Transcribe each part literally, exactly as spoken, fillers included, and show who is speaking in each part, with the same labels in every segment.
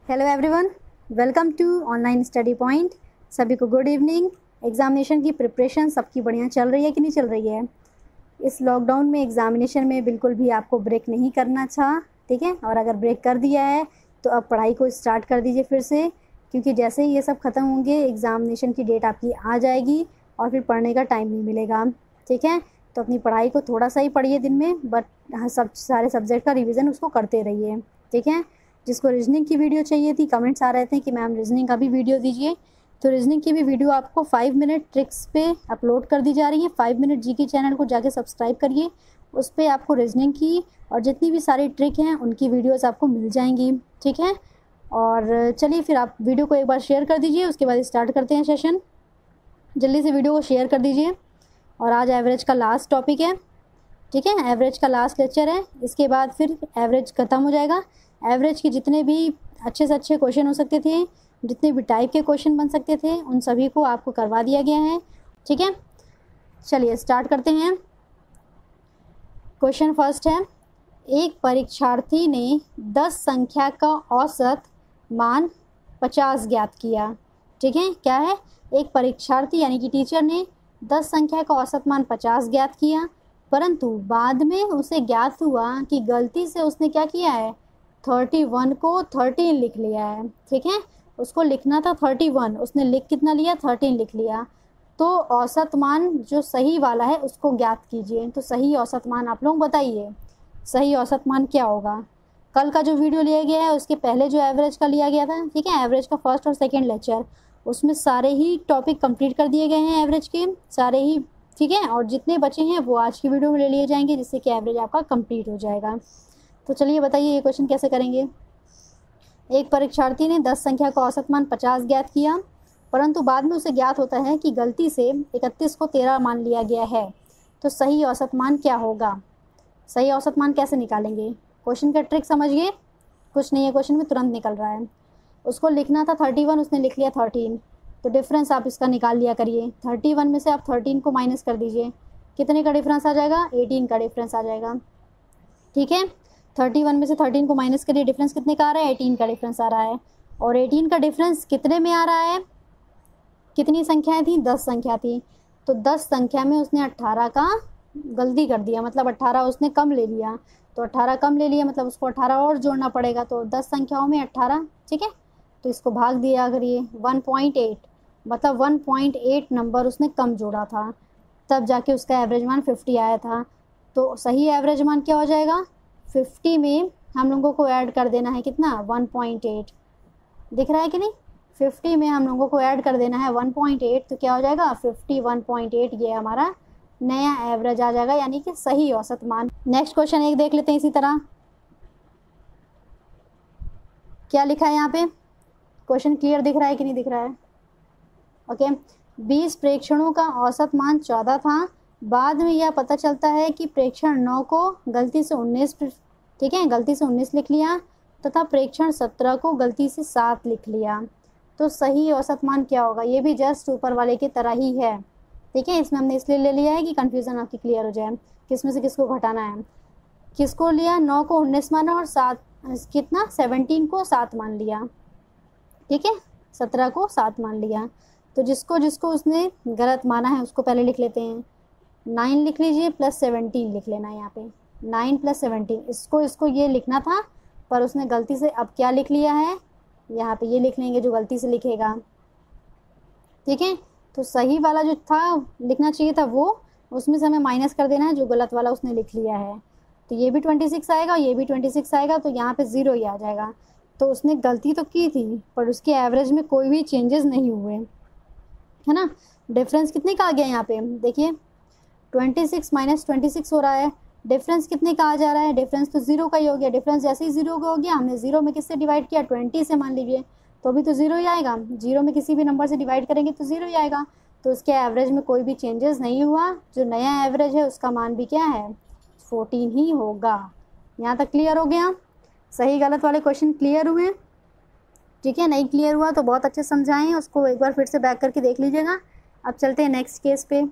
Speaker 1: Hello everyone, welcome to online study point. सभी को good evening. Examination की preparation सबकी बढ़िया चल रही है कि नहीं चल रही है? इस लॉकडाउन में एग्जामिनेशन में बिल्कुल भी आपको ब्रेक नहीं करना था, ठीक है। और अगर ब्रेक कर दिया है तो अब पढ़ाई को स्टार्ट कर दीजिए फिर से, क्योंकि जैसे ही ये सब ख़त्म होंगे एग्जामिनेशन की डेट आपकी आ जाएगी और फिर पढ़ने का टाइम नहीं मिलेगा, ठीक है। तो अपनी पढ़ाई को थोड़ा सा ही पढ़िए दिन में, बट सब सारे सब्जेक्ट का रिविज़न उसको करते रहिए, ठीक है। जिसको रीजनिंग की वीडियो चाहिए थी, कमेंट्स आ रहे थे कि मैम रीजनिंग का भी वीडियो दीजिए, तो रीजनिंग की भी वीडियो आपको फाइव मिनट ट्रिक्स पे अपलोड कर दी जा रही है। फाइव मिनट जी के चैनल को जाके सब्सक्राइब करिए, उस पर आपको रीजनिंग की और जितनी भी सारी ट्रिक हैं उनकी वीडियोस आपको मिल जाएंगी, ठीक है। और चलिए फिर आप वीडियो को एक बार शेयर कर दीजिए, उसके बाद स्टार्ट करते हैं सेशन। जल्दी से वीडियो को शेयर कर दीजिए। और आज एवरेज का लास्ट टॉपिक है, ठीक है। एवरेज का लास्ट लेक्चर है, इसके बाद फिर एवरेज ख़त्म हो जाएगा। एवरेज के जितने भी अच्छे से अच्छे क्वेश्चन हो सकते थे, जितने भी टाइप के क्वेश्चन बन सकते थे, उन सभी को आपको करवा दिया गया है, ठीक है। चलिए स्टार्ट करते हैं। क्वेश्चन फर्स्ट है, एक परीक्षार्थी ने दस संख्या का औसत मान पचास ज्ञात किया, ठीक है। क्या है? एक परीक्षार्थी यानी कि टीचर ने दस संख्या का औसत मान पचास ज्ञात किया, परंतु बाद में उसे ज्ञात हुआ कि गलती से उसने क्या किया है, थर्टी वन को थर्टीन लिख लिया है, ठीक है। उसको लिखना था थर्टी वन, उसने लिख कितना लिया, थर्टीन लिख लिया। तो औसत मान जो सही वाला है उसको ज्ञात कीजिए। तो सही औसत मान आप लोग बताइए, सही औसत मान क्या होगा? कल का जो वीडियो लिया गया है उसके पहले जो एवरेज का लिया गया था, ठीक है, एवरेज का फर्स्ट और सेकेंड लेक्चर, उसमें सारे ही टॉपिक कंप्लीट कर दिए गए हैं एवरेज के सारे ही, ठीक है। और जितने बचे हैं वो आज की वीडियो में ले लिए जाएंगे, जिससे कि एवरेज आपका कंप्लीट हो जाएगा। तो चलिए बताइए ये क्वेश्चन कैसे करेंगे। एक परीक्षार्थी ने दस संख्या का औसत मान पचास ज्ञात किया, परंतु बाद में उसे ज्ञात होता है कि गलती से इकतीस को तेरह मान लिया गया है। तो सही औसत मान क्या होगा? सही औसत मान कैसे निकालेंगे? क्वेश्चन का ट्रिक समझिए, कुछ नहीं है क्वेश्चन में, तुरंत निकल रहा है। उसको लिखना था थर्टी वन, उसने लिख लिया थर्टीन, तो डिफरेंस आप इसका निकाल लिया करिए। थर्टी वन में से आप थर्टीन को माइनस कर दीजिए, कितने का डिफरेंस आ जाएगा, एटीन का डिफरेंस आ जाएगा, ठीक है। थर्टी वन में से थर्टीन को माइनस करिए, डिफरेंस कितने का आ रहा है, एटीन का डिफरेंस आ रहा है। और एटीन का डिफरेंस कितने में आ रहा है, कितनी संख्याएं थी, दस संख्या थी। तो दस संख्या में उसने अट्ठारह का गलती कर दिया, मतलब अट्ठारह उसने कम ले लिया। तो अट्ठारह कम ले लिया मतलब उसको अट्ठारह और जोड़ना पड़ेगा, तो दस संख्याओं में अट्ठारह, ठीक है। तो इसको भाग दिया करिए, वन पॉइंट एट, मतलब वन पॉइंट एट नंबर उसने कम जोड़ा था, तब जाके उसका एवरेज मान फिफ्टी आया था। तो सही एवरेज मान क्या हो जाएगा, फिफ्टी में हम लोगों को ऐड कर देना है कितना, वन पॉइंट एट, दिख रहा है कि नहीं? फिफ्टी में हम लोगों को ऐड कर देना है वन पॉइंट एट, तो क्या हो जाएगा फिफ्टी वन पॉइंट एट, ये हमारा नया एवरेज आ जाएगा, यानी कि सही औसत मान। नेक्स्ट क्वेश्चन एक देख लेते हैं इसी तरह, क्या लिखा है यहाँ पे, क्वेश्चन क्लियर दिख रहा है कि नहीं दिख रहा है? ओके, बीस प्रेक्षणों का औसत मान चौदह था, बाद में यह पता चलता है कि प्रेक्षण नौ को गलती से उन्नीस, ठीक है, गलती से उन्नीस लिख लिया, तथा प्रेक्षण सत्रह को गलती से सात लिख लिया। तो सही औसत मान क्या होगा? ये भी जस्ट ऊपर वाले की तरह ही है, ठीक है। इसमें हमने इसलिए ले लिया है कि कन्फ्यूज़न आपकी क्लियर हो जाए, किस में से किसको घटाना है। किसको लिया, नौ को उन्नीस माना और सात कितना, सेवनटीन को सात मान लिया, ठीक है, सत्रह को सात मान लिया। तो जिसको जिसको उसने गलत माना है उसको पहले लिख लेते हैं। नाइन लिख लीजिए प्लस सेवनटीन लिख लेना है यहाँ पे, नाइन प्लस सेवनटीन, इसको इसको ये लिखना था पर उसने गलती से अब क्या लिख लिया है, यहाँ पे ये लिख लेंगे जो गलती से लिखेगा, ठीक है। तो सही वाला जो था लिखना चाहिए था वो, उसमें से हमें माइनस कर देना है जो गलत वाला उसने लिख लिया है। तो ये भी ट्वेंटी सिक्स आएगा, ये भी ट्वेंटी सिक्स आएगा, तो यहाँ पे ज़ीरो ही आ जाएगा। तो उसने गलती तो की थी पर उसके एवरेज में कोई भी चेंजेस नहीं हुए, है ना। डिफरेंस कितने का आ गया यहाँ पे देखिए, twenty six minus twenty six हो रहा है, डिफरेंस कितने का आ जा रहा है, डिफरेंस तो जीरो का ही हो गया। डिफरेंस जैसे ही जीरो का हो गया, हमने जीरो में किससे डिवाइड किया, ट्वेंटी से मान लीजिए, तो अभी तो जीरो ही आएगा। जीरो में किसी भी नंबर से डिवाइड करेंगे तो जीरो ही आएगा। तो उसके एवरेज में कोई भी चेंजेस नहीं हुआ, जो नया एवरेज है उसका मान भी क्या है, फोर्टीन ही होगा। यहाँ तक क्लियर हो गया? सही गलत वाले क्वेश्चन क्लियर हुए, ठीक है। नहीं क्लियर हुआ तो बहुत अच्छे समझाएं, उसको एक बार फिर से बैक करके देख लीजिएगा। अब चलते हैं नेक्स्ट केस पे,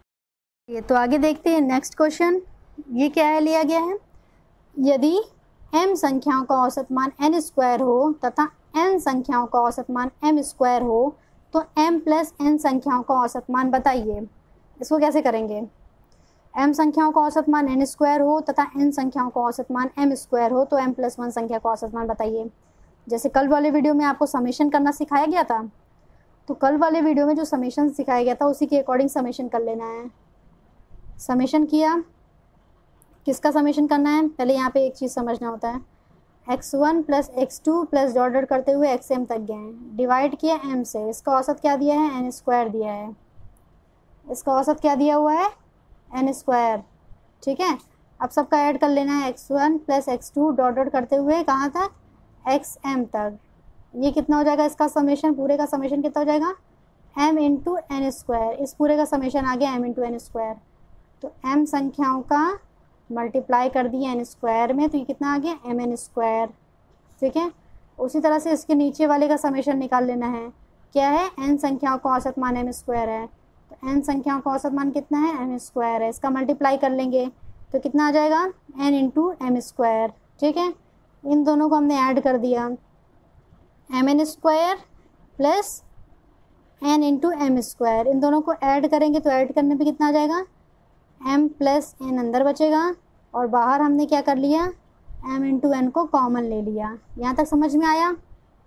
Speaker 1: ये तो आगे देखते हैं नेक्स्ट क्वेश्चन। ये क्या है, लिया गया है, यदि m संख्याओं का औसत मान n स्क्वायर हो तथा n संख्याओं का औसत मान m स्क्वायर हो तो m प्लस n संख्याओं का औसत मान बताइए। इसको कैसे करेंगे? m संख्याओं का औसत मान n स्क्वायर हो तथा n संख्याओं का औसत मान m स्क्वायर हो तो m प्लस वन संख्या का औसत मान बताइए। जैसे कल वाले वीडियो में आपको समेशन करना सिखाया गया था, तो कल वाले वीडियो में जो समेशन सिखाया गया था उसी के अकॉर्डिंग समेशन कर लेना है। समेशन किया, किसका समेशन करना है? पहले यहाँ पे एक चीज़ समझना होता है, x one plus x two plus dot dot करते हुए एक्स एम तक गए हैं, डिवाइड किया m से, इसका औसत क्या दिया है? n स्क्वायर दिया है। इसका औसत क्या दिया हुआ है? n square. ठीक है, अब सबका ऐड कर लेना है, x one plus x two dot dot करते हुए कहाँ तक? एक्स एम तक। ये कितना हो जाएगा? इसका समेशन, पूरे का समेशन कितना हो जाएगा? m into n square. इस पूरे का समेशन आ गया m इंटू एन स्क्वायर। तो m संख्याओं का मल्टीप्लाई कर दिया एन स्क्वायर में, तो ये कितना आ गया? M n square. ठीक है, उसी तरह से इसके नीचे वाले का समेशन निकाल लेना है। क्या है? n संख्याओं का औसत मान m स्क्वायर है, तो n संख्याओं का औसत मान कितना है? m स्क्वायर है। इसका मल्टीप्लाई कर लेंगे तो कितना आ जाएगा? n into m square. ठीक है, इन दोनों को हमने ऐड कर दिया, m n square plus n into m square. इन दोनों को ऐड करेंगे तो ऐड करने पे कितना आ जाएगा? m प्लस एन अंदर बचेगा और बाहर हमने क्या कर लिया? m इंटू एन को कॉमन ले लिया। यहाँ तक समझ में आया?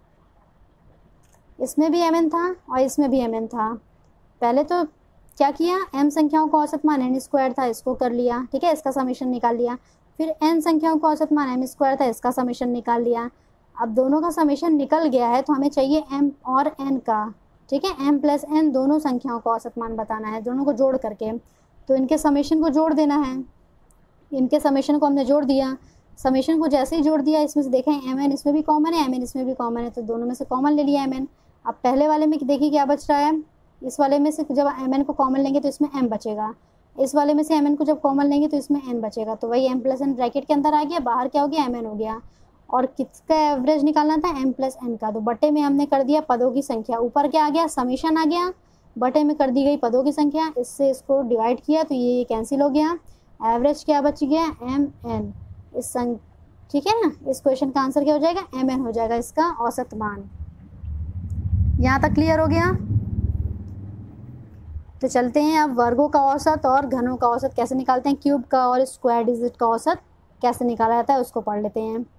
Speaker 1: इसमें भी mn था और इसमें भी mn था। पहले तो क्या किया? m संख्याओं का औसत मान n स्क्वायर था, इसको कर लिया। ठीक है, इसका समेशन निकाल लिया। फिर n संख्याओं का औसत मान m स्क्वायर था, इसका समेशन निकाल लिया। अब दोनों का समेशन निकल गया है तो हमें चाहिए m और n का। ठीक है, m प्लस n दोनों संख्याओं का औसत मान बताना है, दोनों को जोड़ करके। तो इनके समेशन को जोड़ देना है। इनके समेशन को हमने जोड़ दिया। समेशन को जैसे ही जोड़ दिया, इसमें से देखें एम एन इसमें भी कॉमन है, एम एन इसमें भी कॉमन है, तो दोनों में से कॉमन ले लिया एम एन। अब पहले वाले में देखिए क्या बच रहा है, इस वाले में से जब एम एन को कॉमन लेंगे तो इसमें एम बचेगा, इस वाले में से एम एन को जब कॉमन लेंगे तो इसमें एन बचेगा। तो वही एम प्लस एन ब्रैकेट के अंदर आ गया, बाहर क्या हो गया? एम एन हो गया। और किसका एवरेज निकालना था? एम प्लस एन का। तो बटे में हमने कर दिया पदों की संख्या, ऊपर क्या आ गया? समेशन आ गया, बटे में कर दी गई पदों की संख्या, इससे इसको डिवाइड किया तो ये कैंसिल हो गया। एवरेज क्या बच गया? M n. इस संग ठीक है ना, इस क्वेश्चन का आंसर क्या हो जाएगा? एम एन हो जाएगा, इसका औसत मान। यहाँ तक क्लियर हो गया? तो चलते हैं अब वर्गों का औसत और घनों का औसत कैसे निकालते हैं, क्यूब का और स्क्वायर डिजिट का औसत कैसे निकाला जाता है उसको पढ़ लेते हैं।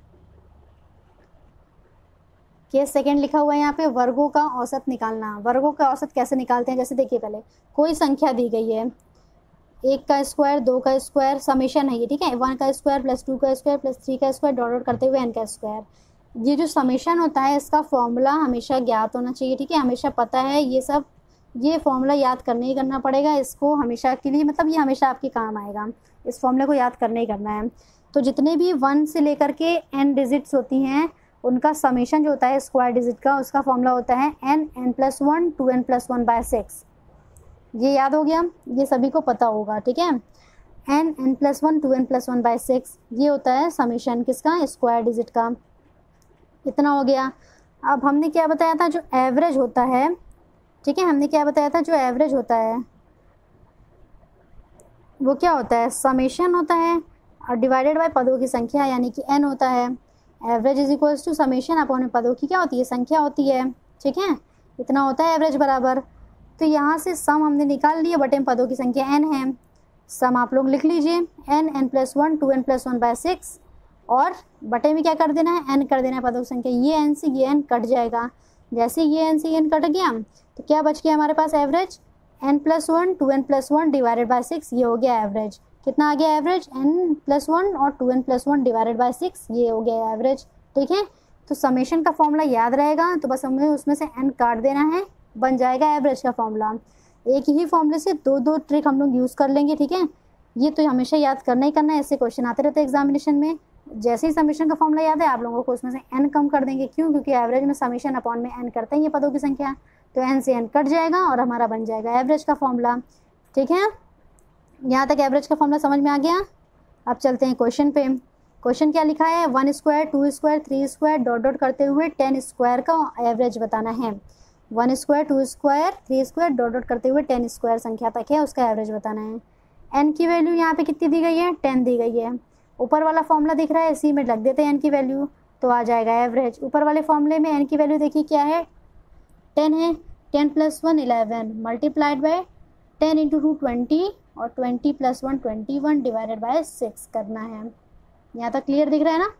Speaker 1: केस सेकंड लिखा हुआ है यहाँ पे, वर्गों का औसत निकालना। वर्गों का औसत कैसे निकालते हैं? जैसे देखिए, पहले कोई संख्या दी गई है, एक का स्क्वायर, दो का स्क्वायर, समेशन है ये। ठीक है, वन का स्क्वायर प्लस टू का स्क्वायर प्लस थ्री का स्क्वायर डॉट डॉट करते हुए एन का स्क्वायर। ये जो समेशन होता है इसका फॉर्मूला हमेशा ज्ञात होना चाहिए। ठीक है, हमेशा पता है ये सब, ये फॉर्मूला याद करने ही करना पड़ेगा इसको हमेशा के लिए, मतलब ये हमेशा आपके काम आएगा, इस फॉर्मूले को याद करना ही करना है। तो जितने भी वन से लेकर के एन डिजिट्स होती हैं उनका समेशन जो होता है स्क्वायर डिजिट का, उसका फॉर्मूला होता है n n plus one two n plus one by six. ये याद हो गया, ये सभी को पता होगा। ठीक है, n n plus one two n plus one by six, ये होता है समेशन किसका? स्क्वायर डिजिट का। इतना हो गया। अब हमने क्या बताया था? जो एवरेज होता है, ठीक है, हमने क्या बताया था? जो एवरेज होता है वो क्या होता है? समेशन होता है और डिवाइडेड बाय पदों की संख्या, यानी कि एन होता है। Average is equals to summation upon पदों की क्या होती है? संख्या होती है। ठीक है, इतना होता है एवरेज बराबर। तो यहाँ से सम हमने निकाल लिया, बटे में पदों की संख्या एन है। सम आप लोग लिख लीजिए, n n plus one two n plus one by six, और बटे में क्या कर देना है? एन कर देना है पदों की संख्या। ये एन से ये एन कट जाएगा, जैसे ये एन से ये एन कट गया तो क्या बच गया हमारे पास? Average n plus one two n plus one divided by six, ये हो गया एवरेज। कितना आ गया एवरेज? एन प्लस वन और two n plus one divided by six, ये हो गया एवरेज। ठीक है, तो समेशन का फॉर्मूला याद रहेगा, तो बस हमें उसमें से एन काट देना है, बन जाएगा एवरेज का फॉर्मूला। एक ही फॉर्मूले से दो दो ट्रिक हम लोग यूज़ कर लेंगे। ठीक है, ये तो हमेशा याद करना ही करना है, ऐसे क्वेश्चन आते रहते हैं एग्जामिनेशन में। जैसे ही समेशन का फॉर्मूला याद है आप लोगों को उसमें से एन कम कर देंगे। क्यों? क्योंकि एवरेज में समेशन अपॉन में एन करते हैं ये पदों की संख्या, तो एन से एन कट जाएगा और हमारा बन जाएगा एवरेज का फॉर्मूला। ठीक है, यहाँ तक एवरेज का फॉर्मूला समझ में आ गया। अब चलते हैं क्वेश्चन पे। क्वेश्चन क्या लिखा है? One square, two square, three square dot dot करते हुए टेन स्क्वायर का एवरेज बताना है। One square, two square, three square dot dot करते हुए टेन स्क्वायर संख्या तक है, उसका एवरेज बताना है। एन की वैल्यू यहाँ पे कितनी दी गई है? टेन दी गई है। ऊपर वाला फॉर्मूला दिख रहा है, इसी में लग देते हैं एन की वैल्यू, तो आ जाएगा एवरेज। ऊपर वाले फॉर्मूले में एन की वैल्यू देखिए क्या है, टेन है, ten plus one eleven multiplied by ten into two twenty और twenty plus one twenty one divided by six करना है। यहाँ तक क्लियर दिख रहा है ना,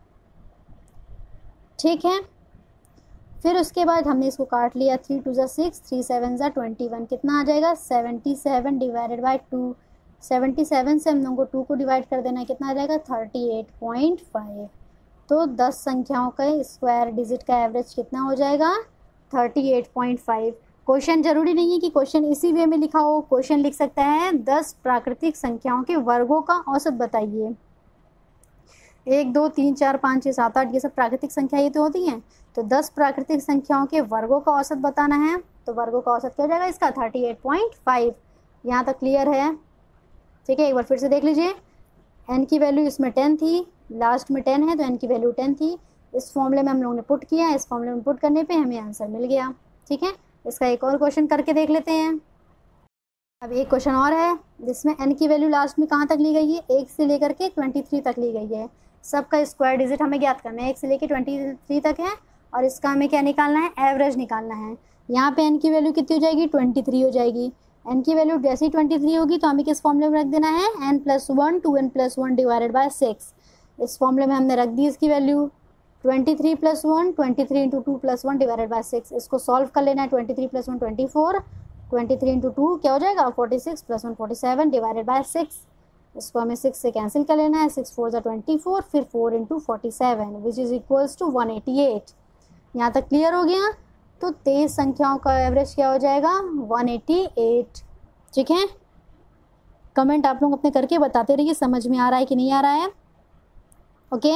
Speaker 1: ठीक है। फिर उसके बाद हमने इसको काट लिया, थ्री टू ज़ा सिक्स, थ्री सेवन ज़ा ट्वेंटी वन, कितना आ जाएगा seventy seven divided by two, seventy seven से हम लोगों को टू को डिवाइड कर देना है, कितना आ जाएगा थर्टी एट पॉइंट फाइव। तो दस संख्याओं का स्क्वायर डिजिट का एवरेज कितना हो जाएगा thirty eight point five. Question जरूरी नहीं है कि क्वेश्चन इसी वे में लिखा हो, क्वेश्चन लिख सकता है दस प्राकृतिक संख्याओं के वर्गों का औसत बताइए। एक दो तीन चार पाँच छः सात आठ ये सब प्राकृतिक संख्या ये तो होती हैं, तो दस प्राकृतिक संख्याओं के वर्गों का औसत बताना है, तो वर्गों का औसत क्या हो जाएगा इसका थर्टी एट पॉइंट फाइव। यहाँ तक क्लियर है, ठीक है। एक बार फिर से देख लीजिए, एन की वैल्यू इसमें टेन थी, लास्ट में टेन है तो एन की वैल्यू टेन थी। इस फॉर्मूले में हम लोगों ने पुट किया, इस फॉर्मूले में पुट करने पे हमें आंसर मिल गया, ठीक है। इसका एक और क्वेश्चन करके देख लेते हैं। अब एक क्वेश्चन और है जिसमें एन की वैल्यू लास्ट में कहाँ तक ली गई है, एक से लेकर के ट्वेंटी थ्री तक ली गई है। सबका स्क्वायर डिजिट हमें ज्ञात करना है, एक से लेकर ट्वेंटी थ्री तक है, और इसका हमें क्या निकालना है, एवरेज निकालना है। यहाँ पे एन की वैल्यू कितनी हो जाएगी, ट्वेंटी थ्री हो जाएगी। एन की वैल्यू जैसे ही ट्वेंटी थ्री होगी तो हमें किस फॉर्मूले में रख देना है, n plus one two n plus one divided by six. इस फॉर्मूले में हमने रख दी इसकी value twenty three plus one, twenty three into two plus one divided by six. इसको सॉल्व कर लेना है, twenty three plus one twenty four, twenty three into two क्या हो जाएगा forty six plus one forty seven divided by six. इसको हमें six से कैंसिल कर लेना है, सिक्स फोर ज़ा ट्वेंटी फोर, फिर four into forty seven which is equals to one eighty eight. यहाँ तक क्लियर हो गया। तो तेईस संख्याओं का एवरेज क्या हो जाएगा वन एटी एट, ठीक है। कमेंट आप लोग अपने करके बताते रहिए समझ में आ रहा है कि नहीं आ रहा है, ओके।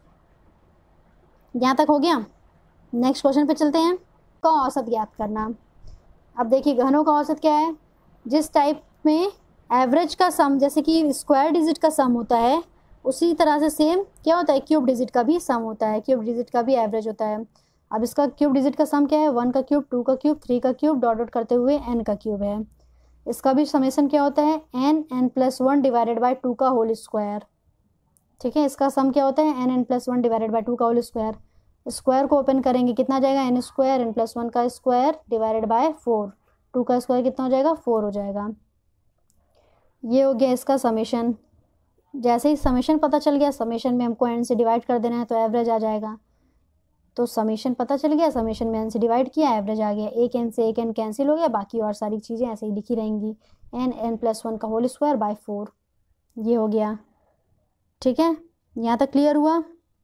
Speaker 1: यहाँ तक हो गया। नेक्स्ट क्वेश्चन पे चलते हैं, का औसत ज्ञात करना। अब देखिए घनों का औसत क्या है, जिस टाइप में एवरेज का सम जैसे कि स्क्वायर डिजिट का सम होता है, उसी तरह से सेम क्या होता है क्यूब डिजिट का भी सम होता है, क्यूब डिजिट का भी एवरेज होता है। अब इसका क्यूब डिजिट का सम क्या है, वन का क्यूब, टू का क्यूब, थ्री का क्यूब, डॉट डॉट करते हुए एन का क्यूब है। इसका भी समेशन क्या होता है, n n plus one divided by two का होल स्क्वायर, ठीक है। इसका सम क्या होता है, n n plus one divided by two का होल स्क्वायर। स्क्वायर को ओपन करेंगे कितना जाएगा, n square n plus one का square divided by four, two का स्क्वायर कितना हो जाएगा फोर हो जाएगा। ये हो गया इसका समेशन। जैसे ही समेशन पता चल गया, समेशन में हमको एन से डिवाइड कर देना है तो एवरेज आ जाएगा। तो समेशन पता चल गया, समेशन में एन से डिवाइड किया, एवरेज आ गया। एक एन से एक एन कैंसिल हो गया, बाकी और सारी चीज़ें ऐसे ही लिखी रहेंगी, एन एन प्लस वन का होल स्क्वायर बाय फोर। ये हो गया, ठीक है। यहाँ तक क्लियर हुआ,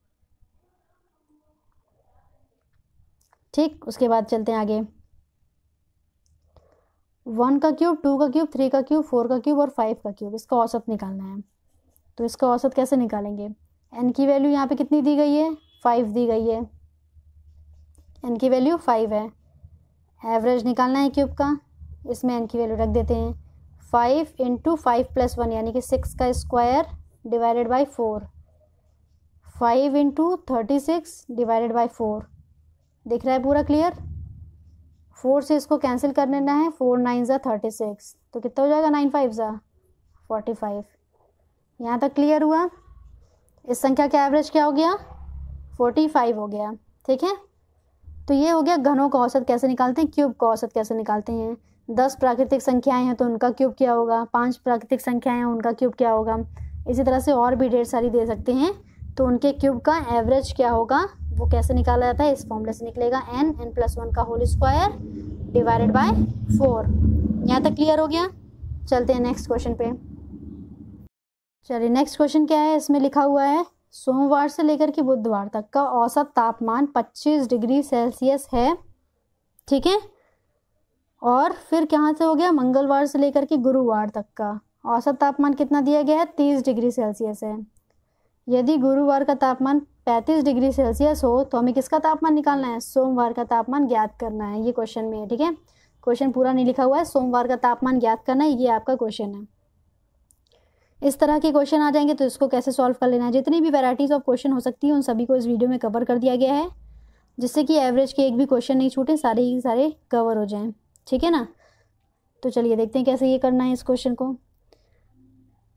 Speaker 1: ठीक। उसके बाद चलते हैं आगे, वन का क्यूब, टू का क्यूब, थ्री का क्यूब, फोर का क्यूब और फाइव का क्यूब, इसका औसत निकालना है। तो इसका औसत कैसे निकालेंगे, एन की वैल्यू यहाँ पे कितनी दी गई है, फाइव दी गई है, एन की वैल्यू फाइव है। एवरेज निकालना है क्यूब का, इसमें एन की वैल्यू रख देते हैं, five into five plus one यानी कि सिक्स का square divided by four, five into thirty six divided by four. दिख रहा है पूरा क्लियर। फोर से इसको कैंसिल कर लेना है, फोर नाइन ज़ा थर्टी सिक्स, तो कितना हो जाएगा, नाइन फाइव ज़ा फोर्टी फाइव। यहाँ तक क्लियर हुआ। इस संख्या का एवरेज क्या हो गया, फोर्टी फाइव हो गया, ठीक है। तो ये हो गया घनों का औसत कैसे निकालते हैं, क्यूब का औसत कैसे निकालते हैं। दस प्राकृतिक संख्याएं हैं तो उनका क्यूब क्या होगा, पांच प्राकृतिक संख्याएं हैं उनका क्यूब क्या होगा। इसी तरह से और भी ढेर सारी दे सकते हैं, तो उनके क्यूब का एवरेज क्या होगा वो कैसे निकाला जाता है, इस फॉर्मूले से निकलेगा, एन एन प्लस वन का whole square divided by four. यहाँ तक क्लियर हो गया। चलते हैं नेक्स्ट क्वेश्चन पे। चलिए नेक्स्ट क्वेश्चन क्या है, इसमें लिखा हुआ है सोमवार से लेकर के बुधवार तक का औसत तापमान पच्चीस डिग्री सेल्सियस है, ठीक है। और फिर कहाँ से हो गया, मंगलवार से लेकर के गुरुवार तक का औसत तापमान कितना दिया गया है, तीस डिग्री सेल्सियस है। यदि गुरुवार का तापमान पैंतीस डिग्री सेल्सियस हो तो हमें किसका तापमान निकालना है, सोमवार का तापमान ज्ञात करना है। ये क्वेश्चन में है, ठीक है। क्वेश्चन पूरा नहीं लिखा हुआ है, सोमवार का तापमान ज्ञात करना है, ये आपका क्वेश्चन है। इस तरह के क्वेश्चन आ जाएंगे तो इसको कैसे सॉल्व कर लेना है। जितनी भी वैराइटीज़ ऑफ क्वेश्चन हो सकती है उन सभी को इस वीडियो में कवर कर दिया गया है, जिससे कि एवरेज के एक भी क्वेश्चन नहीं छूटे, सारे ही सारे कवर हो जाएं, ठीक है ना। तो चलिए देखते हैं कैसे ये करना है इस क्वेश्चन को।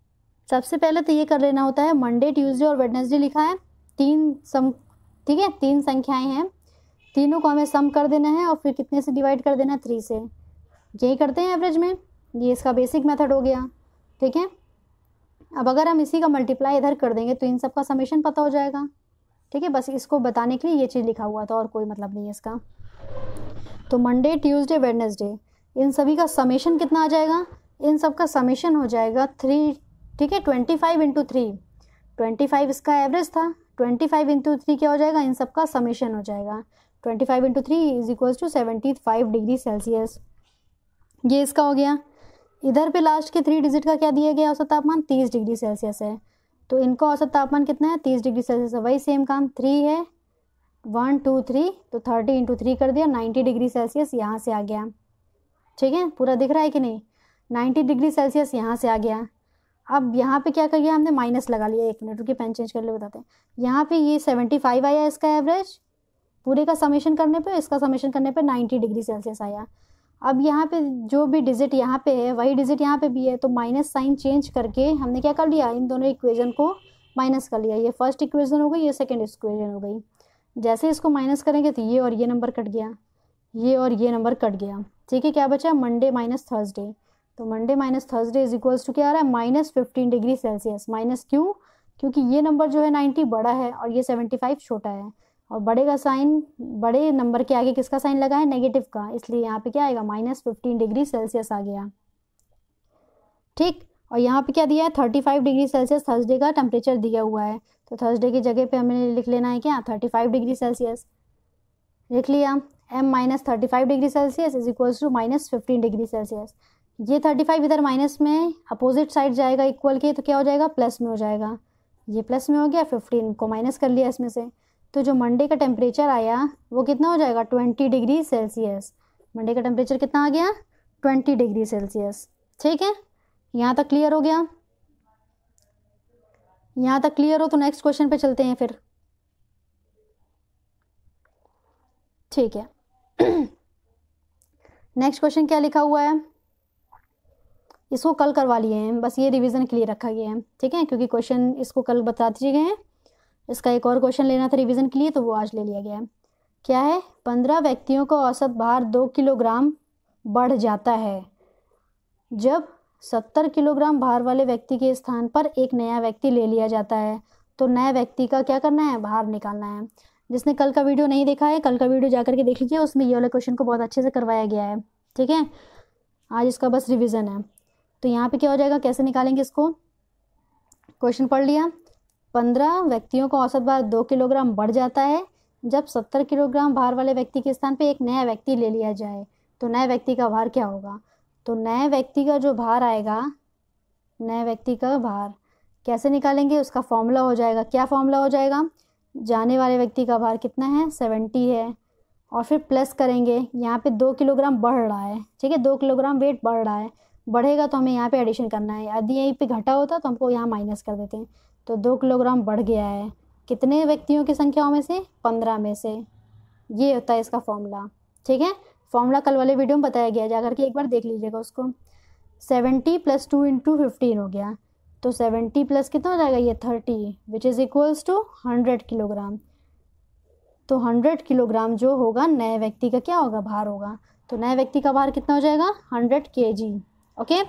Speaker 1: सबसे पहले तो ये कर लेना होता है, मंडे ट्यूसडे और वेडनेसडे लिखा है, तीन सम, ठीक है, तीन संख्याएं हैं, तीनों को हमें सम कर देना है और फिर कितने से डिवाइड कर देना है, थ्री से। यही करते हैं एवरेज में, ये इसका बेसिक मेथड हो गया, ठीक है। अब अगर हम इसी का मल्टीप्लाई इधर कर देंगे तो इन सब का समेशन पता हो जाएगा, ठीक है। बस इसको बताने के लिए ये चीज़ लिखा हुआ था और कोई मतलब नहीं है इसका। तो मंडे ट्यूसडे वेडनेसडे इन सभी का समेशन कितना आ जाएगा, इन सब का समेशन हो जाएगा थ्री, ठीक है, twenty five into three, twenty five इसका एवरेज था, ट्वेंटी फाइव इंटू थ्री क्या हो जाएगा, इन सब का समेशन हो जाएगा, twenty five into three is equals to seventy five degree Celsius. ये इसका हो गया। इधर पे लास्ट के थ्री डिजिट का क्या दिया गया औसत तापमान, तीस डिग्री सेल्सियस है, तो इनका औसत तापमान कितना है, तीस डिग्री सेल्सियस है। वही सेम काम, थ्री है, वन टू थ्री, तो थर्टी इंटू थ्री कर दिया, नाइन्टी डिग्री सेल्सियस यहाँ से आ गया, ठीक है। पूरा दिख रहा है कि नहीं, नाइन्टी डिग्री सेल्सियस यहाँ से आ गया। अब यहाँ पे क्या कर गया हमने, माइनस लगा लिया, एक मिनट रुकिए पेन चेंज कर ले बताते हैं। यहाँ पे ये सेवेंटी फाइव आया इसका एवरेज, पूरे का समेशन करने पे, इसका समेशन करने पे नाइन्टी डिग्री सेल्सियस आया। अब यहाँ पे जो भी डिजिट यहाँ पे है वही डिजिट यहाँ पे भी है, तो माइनस साइन चेंज करके हमने क्या कर लिया, इन दोनों इक्वेशन को माइनस कर लिया। ये फर्स्ट इक्वेशन हो गई, ये सेकेंड इक्वेशन हो गई। जैसे इसको माइनस करेंगे तो ये और ये नंबर कट गया, ये और ये नंबर कट गया, ठीक है। क्या बचा, मंडे माइनस थर्सडे, तो Monday minus Thursday is equals to क्या आ रहा है, minus fifteen degree Celsius. Minus क्यों, क्योंकि ये नंबर जो है नाइन्टी बड़ा है और ये सेवेंटी फाइव छोटा है, और बड़े का साइन, बड़े नंबर के आगे किसका साइन लगा है, नेगेटिव का, इसलिए यहाँ पे क्या आएगा, माइनस फिफ्टीन डिग्री सेल्सियस आ गया, ठीक। और यहाँ पे क्या दिया है, thirty five degree Celsius Thursday का टेम्परेचर दिया हुआ है, तो थर्सडे की जगह पे हमें लिख लेना है क्या, थर्टी फाइव डिग्री सेल्सियस लिख लिया। M minus thirty five degree Celsius is equals to minus fifteen degree Celsius. ये थर्टी फाइव इधर माइनस में अपोजिट साइड जाएगा इक्वल के, तो क्या हो जाएगा, प्लस में हो जाएगा। ये प्लस में हो गया, फिफ्टीन को माइनस कर लिया इसमें से, तो जो मंडे का टेम्परेचर आया वो कितना हो जाएगा, ट्वेंटी डिग्री सेल्सियस। मंडे का टेम्परेचर कितना आ गया, ट्वेंटी डिग्री सेल्सियस, ठीक है। यहाँ तक क्लियर हो गया, यहाँ तक क्लियर हो तो नेक्स्ट क्वेश्चन पे चलते हैं फिर, ठीक है। नेक्स्ट क्वेश्चन क्या लिखा हुआ है, इसको कल करवा लिए हैं, बस ये रिवीजन के लिए रखा गया है, ठीक है, क्योंकि क्वेश्चन इसको कल बता दिए गए हैं। इसका एक और क्वेश्चन लेना था रिवीजन के लिए, तो वो आज ले लिया गया है। क्या है, पंद्रह व्यक्तियों का औसत भार दो किलोग्राम बढ़ जाता है जब सत्तर किलोग्राम भार वाले व्यक्ति के स्थान पर एक नया व्यक्ति ले लिया जाता है, तो नए व्यक्ति का क्या करना है, भार निकालना है। जिसने कल का वीडियो नहीं देखा है, कल का वीडियो जा करके देख लीजिए, उसमें ये वाले क्वेश्चन को बहुत अच्छे से करवाया गया है, ठीक है। आज इसका बस रिवीजन है। तो यहाँ पे क्या हो जाएगा, कैसे निकालेंगे इसको, क्वेश्चन पढ़ लिया, पंद्रह व्यक्तियों का औसत भार दो किलोग्राम बढ़ जाता है जब सत्तर किलोग्राम भार वाले व्यक्ति के स्थान पे एक नया व्यक्ति ले लिया जाए, तो नए व्यक्ति का भार क्या होगा। तो नए व्यक्ति का जो भार आएगा, नए व्यक्ति का भार कैसे निकालेंगे, उसका फॉर्मूला हो जाएगा, क्या फॉर्मूला हो जाएगा, जाने वाले व्यक्ति का भार कितना है, सेवेंटी है, और फिर प्लस करेंगे, यहाँ पे दो किलोग्राम बढ़ रहा है, ठीक है, दो किलोग्राम वेट बढ़ रहा है, बढ़ेगा तो हमें यहाँ पे एडिशन करना है, यदि यहीं पे घटा होता तो हमको यहाँ माइनस कर देते हैं। तो दो किलोग्राम बढ़ गया है, कितने व्यक्तियों की संख्याओं में से, पंद्रह में से, ये होता है इसका फॉर्मूला, ठीक है। फॉर्मूला कल वाले वीडियो में बताया गया, जाकर के एक बार देख लीजिएगा उसको। Seventy plus two into fifteen हो गया, तो सेवेंटी प्लस कितना हो जाएगा, ये thirty, which is equals to hundred kilogram. तो हंड्रेड किलोग्राम जो होगा नए व्यक्ति का क्या होगा, भार होगा। तो नए व्यक्ति का भार कितना हो जाएगा, हंड्रेड के जी, ओके।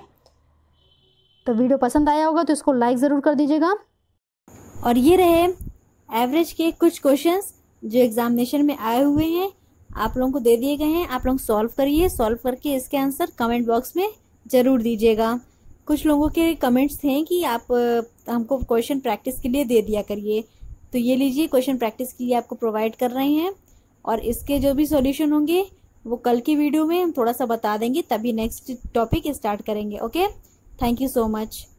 Speaker 1: तो वीडियो पसंद आया होगा तो इसको लाइक ज़रूर कर दीजिएगा। और ये रहे एवरेज के कुछ क्वेश्चंस जो एग्जामिनेशन में आए हुए हैं, आप लोगों को दे दिए गए हैं, आप लोग सॉल्व करिए, सॉल्व करके इसके आंसर कमेंट बॉक्स में ज़रूर दीजिएगा। कुछ लोगों के कमेंट्स थे कि आप हमको क्वेश्चन प्रैक्टिस के लिए दे दिया करिए, तो ये लीजिए क्वेश्चन प्रैक्टिस के लिए आपको प्रोवाइड कर रहे हैं, और इसके जो भी सॉल्यूशन होंगे वो कल की वीडियो में हम थोड़ा सा बता देंगे, तभी नेक्स्ट टॉपिक स्टार्ट करेंगे, okay. Thank you so much.